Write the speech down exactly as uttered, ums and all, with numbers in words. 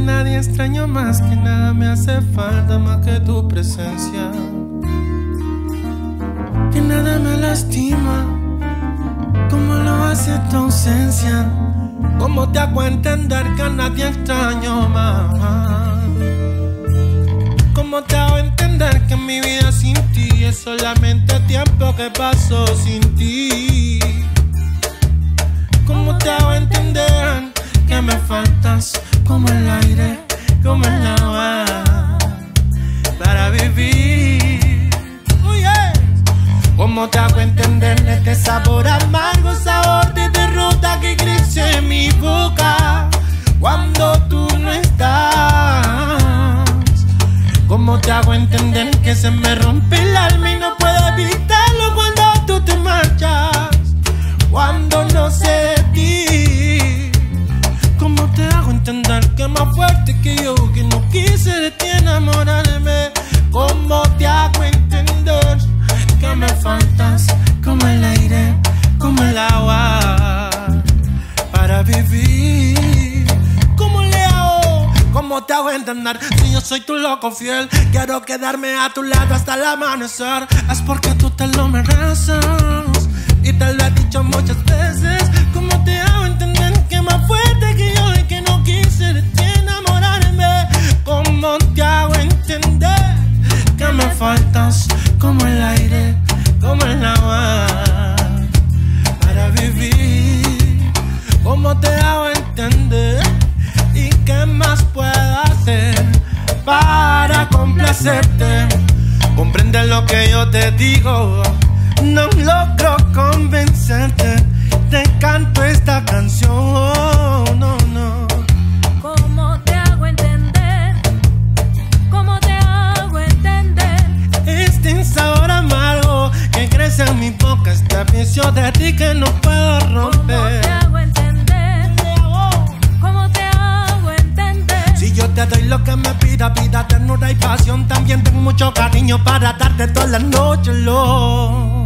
nadie extraño más, que nada me hace falta más que tu presencia, que nada me lastima como lo hace tu ausencia. ¿Cómo te hago entender que a nadie extraño más? ¿Cómo te hago entender que mi vida sin ti es solamente tiempo que paso sin ti? ¿Cómo te hago entender que me faltas como el aire, como el agua para vivir? Oh, yeah. ¿Cómo te hago entender este sabor amargo, sabor de derrota que crece en mi boca cuando tú no estás? ¿Cómo te hago entender que se me rompe el alma y no puedo evitarlo cuando tú te marchas, cuando no sé de ti? ¿Cómo te hago entender que más fuerte que yo, que no quise de ti enamorarme? ¿Cómo te hago entender que me faltas como el aire, como el agua para vivir? ¿Cómo le hago? ¿Cómo te hago entender si yo soy tu loco fiel? Quiero quedarme a tu lado hasta el amanecer. Es porque tú te lo mereces y te lo he dicho muchas veces. ¿Cómo te hago entender que más fuerte que yo y que no quise de ti enamorarme? ¿Cómo te hago entender que me faltas como el aire, como el agua para vivir? ¿Cómo te hago entender? ¿Y qué más puedo hacer para complacerte? Comprende lo que yo te digo, no logro convencerte. Te canto esta canción, no, no. ¿Cómo te hago entender? ¿Cómo te hago entender? Este sabor amargo que crece en mi boca, este vicio de ti que no puedo romper. ¿Cómo te hago entender? ¿Cómo te hago entender? Si yo te doy lo que me pida, vida, ternura y pasión, también tengo mucho cariño para darte toda la noche, lo